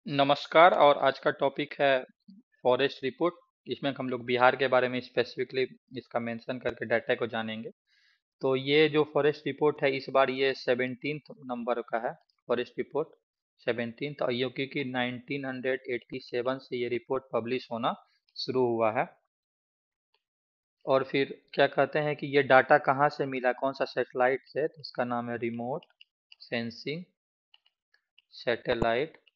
नमस्कार। और आज का टॉपिक है फॉरेस्ट रिपोर्ट। इसमें हम लोग बिहार के बारे में स्पेसिफिकली इसका मेंशन करके डाटा को जानेंगे। तो ये जो फॉरेस्ट रिपोर्ट है इस बार ये 17th नंबर का है। फॉरेस्ट रिपोर्ट 17th, और ये क्योंकि 1987 से ये रिपोर्ट पब्लिश होना शुरू हुआ है। और फिर क्या कहते हैं कि ये डाटा कहाँ से मिला, कौन सा सैटेलाइट से, तो इसका नाम है रिमोट सेंसिंग सैटेलाइट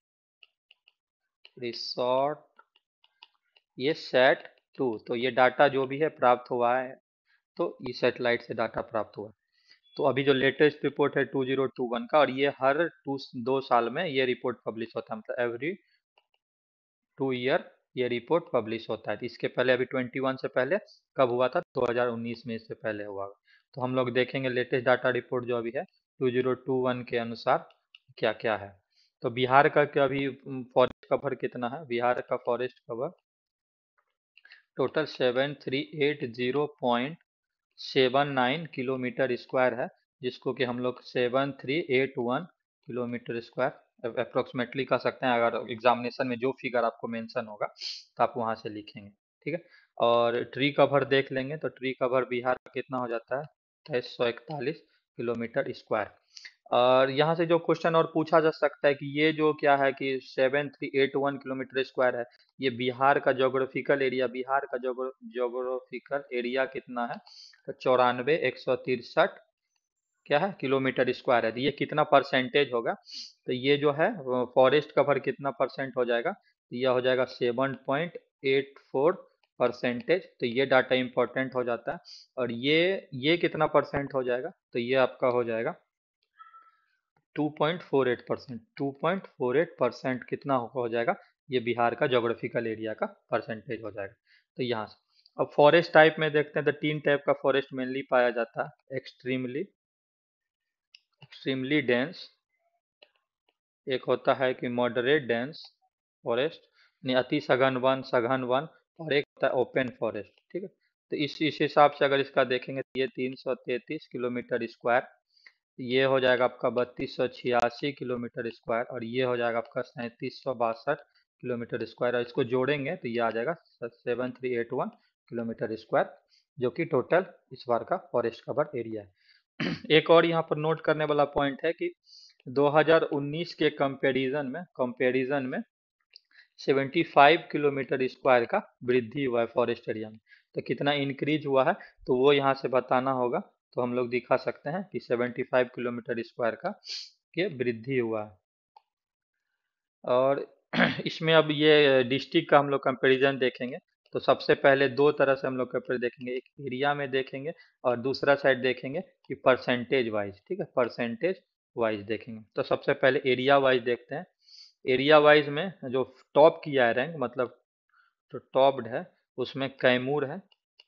रिसोर्ट, ये सेट 2। तो ये डाटा जो भी है प्राप्त हुआ है, तो ये सैटेलाइट से डाटा प्राप्त हुआ है। तो अभी जो लेटेस्ट रिपोर्ट है 2021 का, और ये हर 2 साल में ये रिपोर्ट पब्लिश होता है, मतलब एवरी 2 ईयर ये रिपोर्ट पब्लिश होता है। तो इसके पहले अभी 21 से पहले कब हुआ था, 2019 में इससे पहले हुआ। तो हम लोग देखेंगे लेटेस्ट डाटा रिपोर्ट जो अभी है 2021 के अनुसार क्या क्या है। तो बिहार का क्या अभी फॉरेस्ट कवर कितना है, बिहार का forest cover total 7380.79 kilometre square है, जिसको कि हम लोग 7381 किलोमीटर स्क्वायर अप्रोक्सीमेटली कह सकते हैं। अगर एग्जामिनेशन में जो फिगर आपको मेंशन होगा तो आप वहां से लिखेंगे, ठीक है। और ट्री कवर देख लेंगे तो ट्री कवर बिहार का कितना हो जाता है, 2341 किलोमीटर स्क्वायर। और यहाँ से जो क्वेश्चन और पूछा जा सकता है कि ये जो क्या है कि 7381 किलोमीटर स्क्वायर है, ये बिहार का जोग्राफिकल एरिया, बिहार का जोग्राफिकल एरिया कितना है, तो 94,163 क्या है किलोमीटर स्क्वायर है। तो ये कितना परसेंटेज होगा, तो ये जो है फॉरेस्ट कवर कितना परसेंट हो जाएगा, तो यह हो जाएगा 7.84%। तो ये डाटा इंपॉर्टेंट हो जाता है। और ये कितना परसेंट हो जाएगा, तो ये आपका हो जाएगा 2.48%। 2.48% कितना हो जाएगा, ये बिहार का जोग्राफिकल एरिया का परसेंटेज हो जाएगा। तो यहाँ से अब फॉरेस्ट टाइप में देखते हैं तो 3 टाइप का फॉरेस्ट मेनली पाया जाता है। एक्सट्रीमली एक्सट्रीमली डेंस, एक होता है कि मॉडरेट डेंस फॉरेस्ट, यानी अति सघन वन, सघन वन, और एक होता है ओपन फॉरेस्ट, ठीक है। तो इस हिसाब से अगर इसका देखेंगे तो ये 333 किलोमीटर स्क्वायर, ये हो जाएगा आपका 3286 किलोमीटर स्क्वायर, और ये हो जाएगा आपका 3762 किलोमीटर स्क्वायर। और इसको जोड़ेंगे तो ये आ जाएगा 7381 किलोमीटर स्क्वायर, जो कि टोटल इस बार का फॉरेस्ट कवर एरिया है। एक और यहाँ पर नोट करने वाला पॉइंट है कि 2019 के कंपैरिजन में 75 किलोमीटर स्क्वायर का वृद्धि हुआ है फॉरेस्ट एरिया में। तो कितना इंक्रीज हुआ है, तो वो यहाँ से बताना होगा। तो हम लोग दिखा सकते हैं कि 75 किलोमीटर स्क्वायर का के वृद्धि हुआ है। और इसमें अब ये डिस्ट्रिक्ट का हम लोग कंपैरिजन देखेंगे। तो सबसे पहले दो तरह से हम लोग कंपेयर देखेंगे, एक एरिया में देखेंगे और दूसरा साइड देखेंगे कि परसेंटेज वाइज, ठीक है, परसेंटेज वाइज देखेंगे। तो सबसे पहले एरिया वाइज देखते हैं। एरिया वाइज में जो टॉप किया है रैंक, मतलब जो टॉप्ड है उसमें कैमूर है।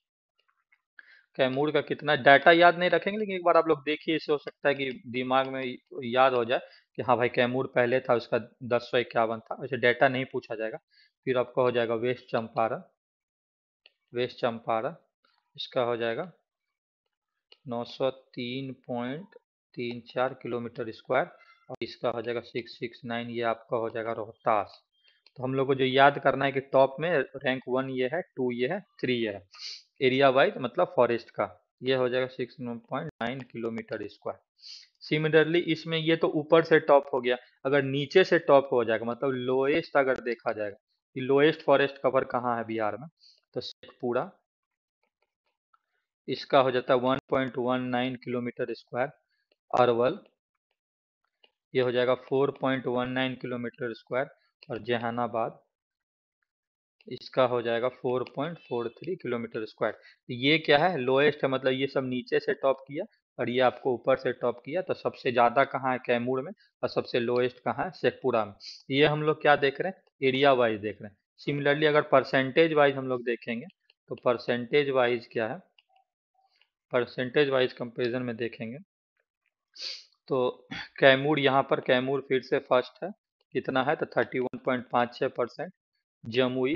कैमूर का कितना डाटा याद नहीं रखेंगे, लेकिन एक बार आप लोग देखिए, इससे हो सकता है कि दिमाग में याद हो जाए कि हाँ भाई कैमूर पहले था, उसका 1051 था। वैसे डाटा नहीं पूछा जाएगा। फिर आपका हो जाएगा वेस्ट चंपारण। वेस्ट चंपारण इसका हो जाएगा 903.34 किलोमीटर स्क्वायर, और इसका हो जाएगा 669, ये आपका हो जाएगा रोहतास। तो हम लोग को जो याद करना है कि टॉप में रैंक 1 ये है, 2 ये है, 3 ये है, एरिया वाइज मतलब फॉरेस्ट का। ये हो जाएगा 6.9 किलोमीटर स्क्वायर। सिमिलरली इसमें ये तो ऊपर से टॉप हो गया, अगर नीचे से टॉप हो जाएगा मतलब लोएस्ट अगर देखा जाएगा कि लोएस्ट फॉरेस्ट कवर कहाँ है बिहार में, तो शेखपुरा, इसका हो जाता है 1.19 किलोमीटर स्क्वायर। अरवल, ये हो जाएगा 4.19 किलोमीटर स्क्वायर। और जहानाबाद, इसका हो जाएगा 4.43 किलोमीटर स्क्वायर। तो ये क्या है, लोएस्ट है, मतलब ये सब नीचे से टॉप किया और ये आपको ऊपर से टॉप किया। तो सबसे ज्यादा कहाँ है, कैमूर में, और सबसे लोएस्ट कहाँ है, शेखपुरा में। ये हम लोग क्या देख रहे हैं, एरिया वाइज देख रहे हैं। सिमिलरली अगर परसेंटेज वाइज हम लोग देखेंगे, तो परसेंटेज वाइज क्या है, परसेंटेज वाइज कंपेरिजन में देखेंगे तो कैमूर, यहाँ पर कैमूर फिर से फर्स्ट है, कितना है, तो 31.56%। जमुई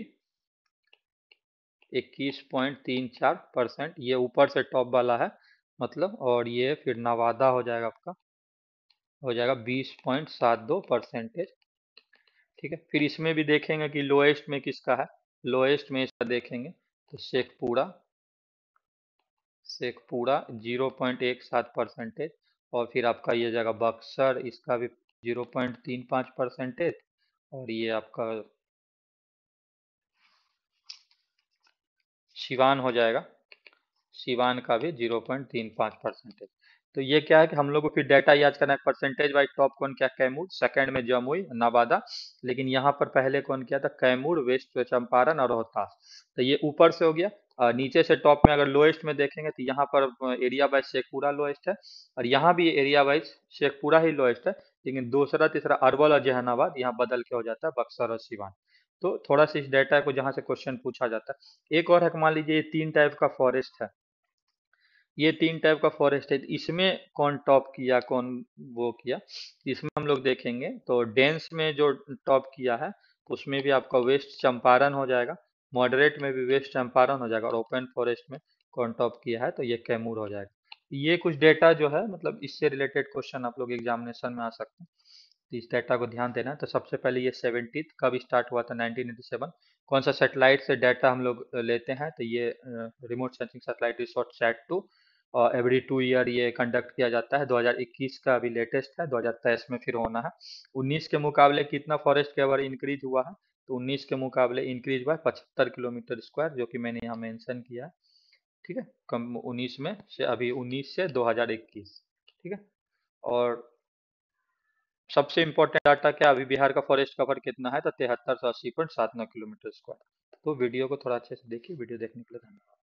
21.34%, ये ऊपर से टॉप वाला है मतलब। और ये फिर नवादा हो जाएगा आपका, हो जाएगा 20.72%। ठीक है, फिर इसमें भी देखेंगे कि लोएस्ट में किसका है। लोएस्ट में इसका देखेंगे तो शेखपुरा, शेखपुरा 0.17%। और फिर आपका ये जगह बक्सर, इसका भी 0.35%। और ये आपका सिवान हो जाएगा, सिवान का भी 0.35%। तो ये क्या है कि हम लोग को फिर डाटा याद करना है, परसेंटेज वाइज टॉप कौन किया, कैमूर, सेकंड में जमुई, नवादा। लेकिन यहाँ पर पहले कौन किया था, कैमूर, वेस्ट चंपारण और रोहतास। तो ये ऊपर से हो गया। नीचे से टॉप में अगर लोएस्ट में देखेंगे तो यहाँ पर एरिया वाइज शेखपुरा लोएस्ट है, और यहाँ भी एरिया वाइज शेखपुरा ही लोएस्ट है। लेकिन दूसरा तीसरा अरवल और जहानाबाद यहाँ बदल के हो जाता है बक्सर और सिवान। तो थोड़ा सा इस डाटा को जहाँ से क्वेश्चन पूछा जाता है। एक और है कि मान लीजिए ये तीन टाइप का फॉरेस्ट है, ये तीन टाइप का फॉरेस्ट है, इसमें कौन टॉप किया, कौन वो किया। इसमें हम लोग देखेंगे तो डेंस में जो टॉप किया है उसमें भी आपका वेस्ट चंपारण हो जाएगा, मॉडरेट में भी वेस्ट चंपारण हो जाएगा, और ओपन फॉरेस्ट में कौन टॉप किया है तो ये कैमूर हो जाएगा। ये कुछ डेटा जो है मतलब इससे रिलेटेड क्वेश्चन आप लोग एग्जामिनेशन में आ सकते हैं, तो इस डाटा को ध्यान देना है। तो सबसे पहले ये 70th कब स्टार्ट हुआ था, 1987। कौन सा सैटेलाइट से डाटा हम लोग लेते हैं, तो ये remote sensing satellite resort sat 2। और एवरी 2 ईयर ये कंडक्ट किया जाता है। 2021 का अभी लेटेस्ट है, 2023 में फिर होना है। 19 के मुकाबले कितना फॉरेस्ट कवर इंक्रीज हुआ है, तो 19 के मुकाबले इंक्रीज हुआ है 75 किलोमीटर स्क्वायर, जो कि मैंने यहाँ मेंशन किया है। ठीक है, कम 19 में से, अभी 19 से 2021। ठीक है। और सबसे इम्पोर्टेंट डाटा क्या, अभी बिहार का फॉरेस्ट कवर कितना है, तो 7380.79 किलोमीटर स्क्वायर। तो वीडियो को थोड़ा अच्छे से देखिए, वीडियो देखने के लिए धन्यवाद।